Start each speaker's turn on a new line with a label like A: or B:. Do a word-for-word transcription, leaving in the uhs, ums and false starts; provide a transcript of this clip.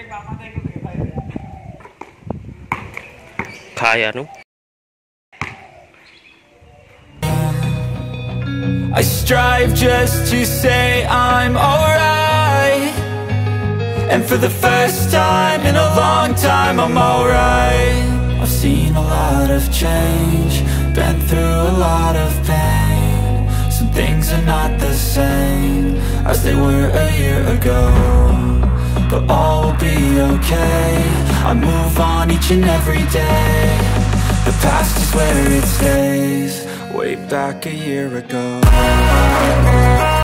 A: Kaya no?
B: I strive just to say I'm alright, and for the first time in a long time I'm alright. I've seen a lot of change, been through a lot of pain. Some things are not the same as they were a year ago, but all will be okay. I move on each and every day. The past is where it stays, way back a year ago.